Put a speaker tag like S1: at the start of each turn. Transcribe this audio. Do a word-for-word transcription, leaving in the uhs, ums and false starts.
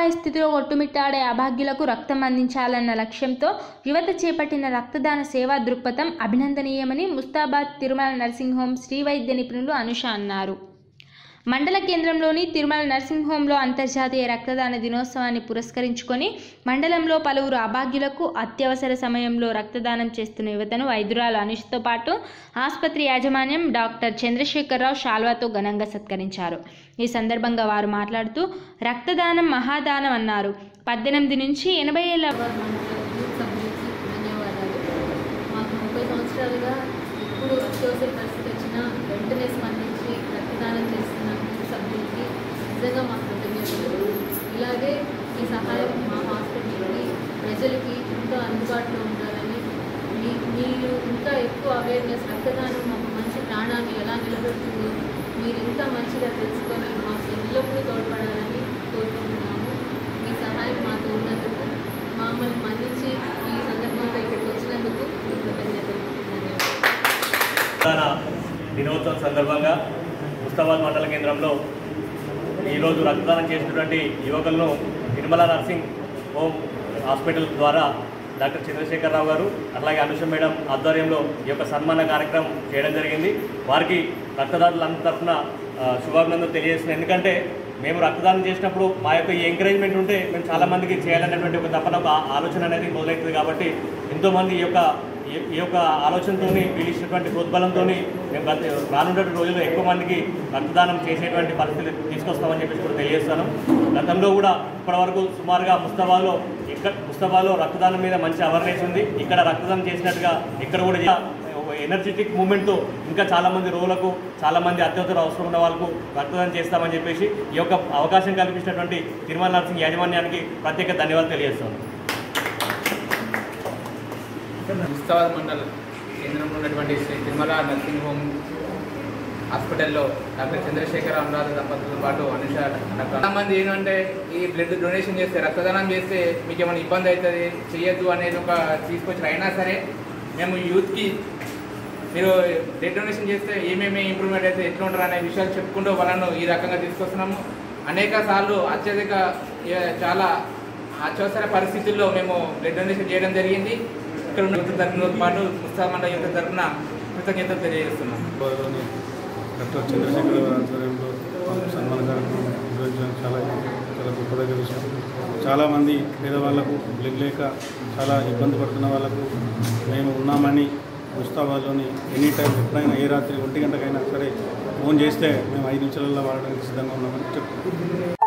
S1: నిస్సహాయ స్థితిలో కొట్టుమిట్టాడే అభాగ్యులకు రక్తం అందించాలన్న లక్ష్యంతో యువత చేపట్టిన రక్తదాన సేవా దృక్పథం అభినందనీయమని ముస్తాబాద్ తిరుమల నర్సింగ్ హోమ్ శ్రీ వైద్య నిపుణులు అనుష అన్నారు. మండల కేంద్రంలోని తిరుమల నర్సింగ్ హోంలో అంతర్జాతీయ రక్తదాన దినోత్సవాన్ని పురస్కరించుకొని మండలంలో పలువురు అభాగ్యులకు అత్యవసర సమయంలో రక్తదానం చేస్తున్న యువతను వైద్యురాలు అనుషతో పాటు ఆసుపత్రి యాజమాన్యం డాక్టర్ చంద్రశేఖరరావు శాల్వాతో ఘనంగా సత్కరించారు. ఈ సందర్భంగా వారు మాట్లాడుతూ రక్తదానం మహాదానం అన్నారు. పద్దెనిమిది నుంచి ఎనభై ఏళ్ళ
S2: ఇప్పుడు అత్యవసర పరిస్థితి వచ్చినా వెంటనే స్పందించి రక్తదానం చేస్తున్న సభ్యులకి నిజంగా మా కృతజ్ఞతలు. ఇలాగే ఈ సహాయం మా హాస్పిటల్కి ప్రజలకి ఎంతో అందుబాటులో ఉండాలని, మీ మీరు ఇంకా ఎక్కువ అవేర్నెస్, రక్తదానం మాకు మంచి ప్రాణాన్ని ఎలా నిలబెడుతుందో మీరు ఇంకా మంచిగా తెలుసుకొని మాకు ఎల్లప్పుడూ తోడ్పడాలని కోరుకుంటున్నాము. మీ సహాయం మాతో ఉన్నందుకు, మమ్మల్ని మన్నించి ఈ సందర్భంగా ఇక్కడికి వచ్చినందుకు కృతజ్ఞతలు.
S3: దినోత్సవం సందర్భంగా ముస్తాబాద్ మండల కేంద్రంలో ఈరోజు రక్తదానం చేసినటువంటి యువకులను తిరుమల నర్సింగ్ హోమ్ హాస్పిటల్ ద్వారా డాక్టర్ చంద్రశేఖరరావు గారు అట్లాగే అనుష మేడం ఆధ్వర్యంలో ఈ యొక్క సన్మాన కార్యక్రమం చేయడం జరిగింది. వారికి రక్తదాతలందరి తరఫున శుభాభినందనలు తెలియజేస్తున్నాం. ఎందుకంటే మేము రక్తదానం చేసినప్పుడు మా యొక్క ఈ ఎంకరేజ్మెంట్ ఉంటే మేము చాలామందికి చేయాలనేటువంటి ఒక తపన, ఒక ఆలోచన అనేది మొదలవుతుంది. కాబట్టి ఎంతోమంది ఈ యొక్క ఈ యొక్క ఆలోచనతో వీళ్ళు ఇచ్చినటువంటి ప్రోద్బలంతో మేము రానున్న రోజుల్లో ఎక్కువ మందికి రక్తదానం చేసేటువంటి పరిస్థితులు తీసుకొస్తామని చెప్పేసి కూడా తెలియజేస్తాను. గతంలో కూడా ఇప్పటివరకు సుమారుగా ముస్తాబాద్లో ఇక్కడ ముస్తాబాద్లో రక్తదానం మీద మంచి అవేర్నెస్ ఉంది. ఇక్కడ రక్తదానం చేసినట్టుగా ఇక్కడ కూడా ఎనర్జెటిక్ మూమెంట్తో ఇంకా చాలామంది రోగులకు, చాలామంది అత్యవసర అవసరం ఉన్న వాళ్ళకు రక్తదానం చేస్తామని చెప్పేసి ఈ యొక్క అవకాశం కల్పించినటువంటి తిరుమల నర్సింగ్ యాజమాన్యానికి ప్రత్యేక ధన్యవాదాలు తెలియజేస్తాను.
S4: ముస్తాబాద్ మండల కేంద్రంలో ఉన్నటువంటి శ్రీ తిరుమల నర్సింగ్ హోమ్ హాస్పిటల్లో డాక్టర్ చంద్రశేఖర అనురాధ దంపతులతో పాటు అనుష చాలా మంది ఏంటంటే ఈ బ్లడ్ డొనేషన్ చేస్తే, రక్తదానం చేస్తే మీకు ఏమైనా ఇబ్బంది అవుతుంది, చేయొద్దు అనేది ఒక తీసుకొచ్చారు. అయినా సరే మేము యూత్కి మీరు బ్లడ్ డొనేషన్ చేస్తే ఏమేమి ఇంప్రూవ్మెంట్ అయితే ఎట్లా ఉంటారు అనే విషయాలు చెప్పుకుంటూ వాళ్ళను ఈ రకంగా తీసుకొస్తున్నాము. అనేక సార్లు అత్యధిక చాలా అత్యవసర పరిస్థితుల్లో మేము బ్లడ్ డొనేషన్ చేయడం జరిగింది. ఇక్కడ ఉన్న యువత తరఫున పాటు ముస్తాబాద్ మండల యువత తరఫున కృతజ్ఞతలు తెలియజేస్తున్నాం.
S5: డాక్టర్ చంద్రశేఖర ఆధ్వర్యంలో సన్మాన కార్యక్రమం నిర్వహించడం చాలా చాలా గొప్పదగ్గ విషయం. చాలామంది పేదవాళ్లకు బ్లడ్ లేక చాలా ఇబ్బంది పడుతున్న వాళ్ళకు మేము ఉన్నామని ముస్తాబాద్లోని ఎనీ టైం ఎప్పుడైనా ఏ రాత్రి ఒంటి గంటకైనా సరే ఫోన్ చేస్తే మేము ఐదు నిమిషాలలో వాడడానికి సిద్ధంగా ఉన్నామని చెప్తున్నాం.